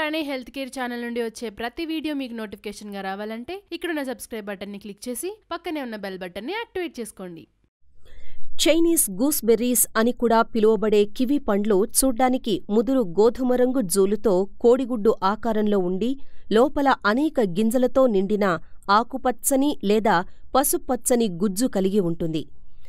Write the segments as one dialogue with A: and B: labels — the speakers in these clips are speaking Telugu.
A: ప్రాణే హెల్త్ కేర్ ఛానల్ నుండి వచ్చే ప్రతి వీడియో మీకు నోటిఫికేషన్ గా రావాలంటే ఇక్కడున్న సబ్స్క్రైబ్ బటన్ ని క్లిక్ చేసి పక్కనే ఉన్న బెల్ బటన్ ని యాక్టివేట్ చేసుకోండి.
B: చైనీస్ గూస్బెర్రీస్ అని కూడా పిలువబడే కివి పండ్లు చూడ్డానికి ముదురు గోధుమ రంగు జూలుతో కోడిగుడ్డు ఆకారంలో ఉండి లోపల అనేక గింజలతో నిండిన ఆకుపచ్చని లేదా పసుపచ్చని గుజ్జు కలిగి ఉంటుంది.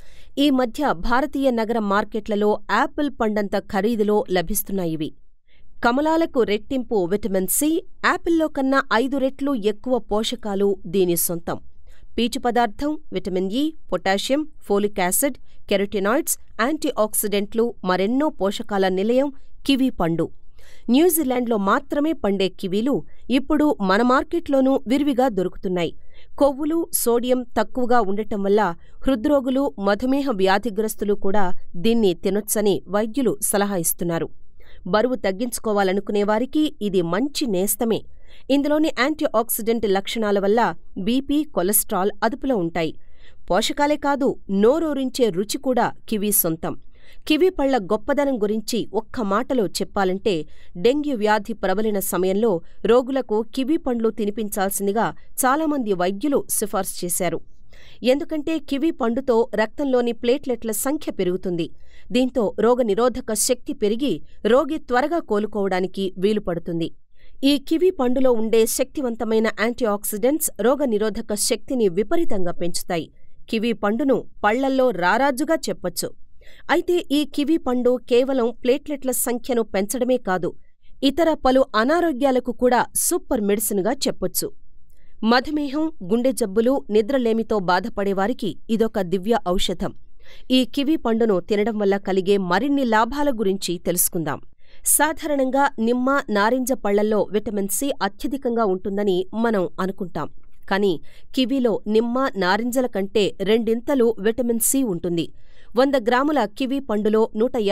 B: ఈ మధ్య భారతీయ నగర మార్కెట్లలో యాపిల్ పండంత ఖరీదులో లభిస్తున్నాయివి. కమలాలకు రెట్టింపు విటమిన్ సి, యాపిల్లో కన్నా 5 రెట్లు ఎక్కువ పోషకాలు దీని సొంతం. పీచు పదార్థం, vitamin E, potassium, folic acid, carotenoids, యాంటీఆక్సిడెంట్లు, మరెన్నో పోషకాల నిలయం కివీ పండు. న్యూజిలాండ్లో మాత్రమే పండే కివీలు ఇప్పుడు మన మార్కెట్లోనూ విరివిగా దొరుకుతున్నాయి. కొవ్వులు, సోడియం తక్కువగా ఉండటం వల్ల హృద్రోగులు, మధుమేహ వ్యాధిగ్రస్తులు కూడా దీన్ని తినొచ్చని వైద్యులు సలహా ఇస్తున్నారు. బరువు తగ్గించుకోవాలనుకునేవారికి ఇది మంచి నేస్తమే. ఇందులోని యాంటీఆక్సిడెంట్ లక్షణాల వల్ల బీపీ, కొలెస్ట్రాల్ అదుపులో ఉంటాయి. పోషకాలే కాదు, నోరూరించే రుచి కూడా కివీ సొంతం. కివీ పళ్ల గొప్పదనం గురించి ఒక్క మాటలో చెప్పాలంటే, డెంగ్యూ వ్యాధి ప్రబలిన సమయంలో రోగులకు కివీ పండ్లు తినిపించాల్సిందిగా చాలామంది వైద్యులు సిఫార్సు చేశారు. ఎందుకంటే కివీ పండుతో రక్తంలోని ప్లేట్లెట్ల సంఖ్య పెరుగుతుంది. దీంతో రోగనిరోధక శక్తి పెరిగి రోగి త్వరగా కోలుకోవడానికి వీలుపడుతుంది. ఈ కివీ పండులో ఉండే శక్తివంతమైన యాంటీఆక్సిడెంట్స్ రోగనిరోధక శక్తిని విపరీతంగా పెంచుతాయి. కివీ పండును పళ్లల్లో రారాజుగా చెప్పొచ్చు. అయితే ఈ కివీ పండు కేవలం ప్లేట్లెట్ల సంఖ్యను పెంచడమే కాదు, ఇతర పలు అనారోగ్యాలకు కూడా సూపర్ మెడిసిన్గా చెప్పొచ్చు. మధుమేహం, గుండె జబ్బులు, నిద్రలేమితో బాధపడేవారికి ఇదొక దివ్య ఔషధం. ఈ కివీ పండును తినడం వల్ల కలిగే మరిన్ని లాభాల గురించి తెలుసుకుందాం. సాధారణంగా నిమ్మ, నారింజ పళ్లల్లో విటమిన్ సి అత్యధికంగా ఉంటుందని మనం అనుకుంటాం. కానీ కివీలో నిమ్మ, నారింజల కంటే రెండింతలు విటమిన్ సి ఉంటుంది. 100 గ్రాముల కివీ పండులో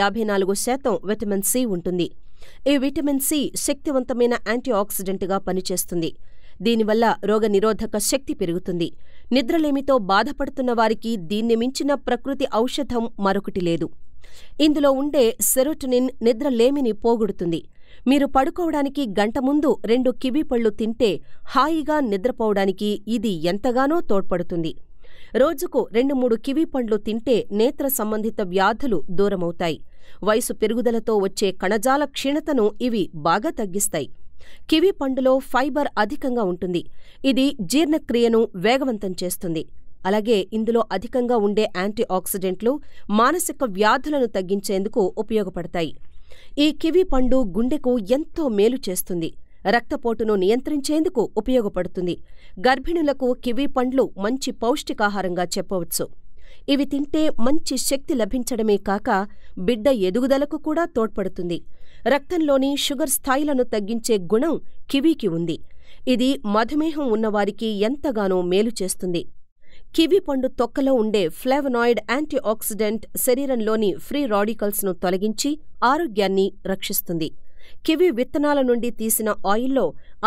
B: 154% విటమిన్ సి ఉంటుంది. ఈ విటమిన్ సి శక్తివంతమైన యాంటీఆక్సిడెంట్గా పనిచేస్తుంది. దీనివల్ల రోగనిరోధక శక్తి పెరుగుతుంది. నిద్రలేమితో బాధపడుతున్న వారికి దీన్ని మించిన ప్రకృతి ఔషధం మరొకటి లేదు. ఇందులో ఉండే సెరోటోనిన్ నిద్రలేమిని పోగొడుతుంది. మీరు పడుకోవడానికి గంట ముందు 2 కివీ పళ్లు తింటే హాయిగా నిద్రపోవడానికి ఇది ఎంతగానో తోడ్పడుతుంది. రోజుకు 2-3 కివీ పండ్లు తింటే నేత్ర సంబంధిత వ్యాధులు దూరమవుతాయి. వయసు పెరుగుదలతో వచ్చే కణజాల క్షీణతను ఇవి బాగా తగ్గిస్తాయి. కివీ పండులో ఫైబర్ అధికంగా ఉంటుంది. ఇది జీర్ణక్రియను వేగవంతం చేస్తుంది. అలాగే ఇందులో అధికంగా ఉండే యాంటీఆక్సిడెంట్లు మానసిక వ్యాధులను తగ్గించేందుకు ఉపయోగపడతాయి. ఈ కివీ పండు గుండెకు ఎంతో మేలు చేస్తుంది. రక్తపోటును నియంత్రించేందుకు ఉపయోగపడుతుంది. గర్భిణులకు కివీ పండ్లు మంచి పౌష్టికాహారంగా చెప్పవచ్చు. ఇవి తింటే మంచి శక్తి లభించడమే కాక బిడ్డ ఎదుగుదలకు కూడా తోడ్పడుతుంది. రక్తంలోని షుగర్ స్థాయిలను తగ్గించే గుణం కివీకి ఉంది. ఇది మధుమేహం ఉన్నవారికి ఎంతగానో మేలు చేస్తుంది. కివీ పండు తొక్కలో ఉండే ఫ్లేవనాయిడ్ యాంటీఆక్సిడెంట్ శరీరంలోని ఫ్రీ రాడికల్స్ను తొలగించి ఆరోగ్యాన్ని రక్షిస్తుంది. కివీ విత్తనాల నుండి తీసిన ఆయిల్లో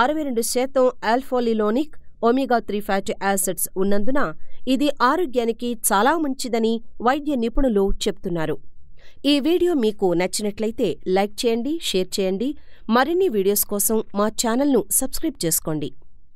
B: 62% ఆల్ఫా-లినోలిక్, ఒమేగా-3 ఫ్యాటీ యాసిడ్స్ ఉన్నందున ఇది ఆరోగ్యానికి చాలా మంచిదని వైద్య నిపుణులు చెప్తున్నారు. ఈ వీడియో మీకు నచ్చినట్లయితే లైక్ చేయండి, షేర్ చేయండి. మరిన్ని వీడియోస్ కోసం మా ఛానల్ను సబ్స్క్రైబ్ చేసుకోండి.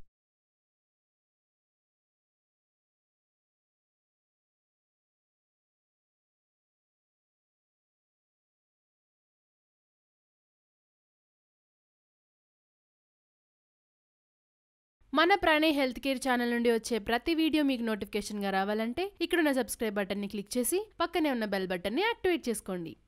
A: మన ప్రాణే హెల్త్ కేర్ ఛానల్ నుండి వచ్చే ప్రతి వీడియో మీకు నోటిఫికేషన్ గా రావాలంటే ఇక్కడున్న సబ్స్క్రైబ్ బటన్ ని క్లిక్ చేసి పక్కనే ఉన్న బెల్ బటన్ ని యాక్టివేట్ చేసుకోండి.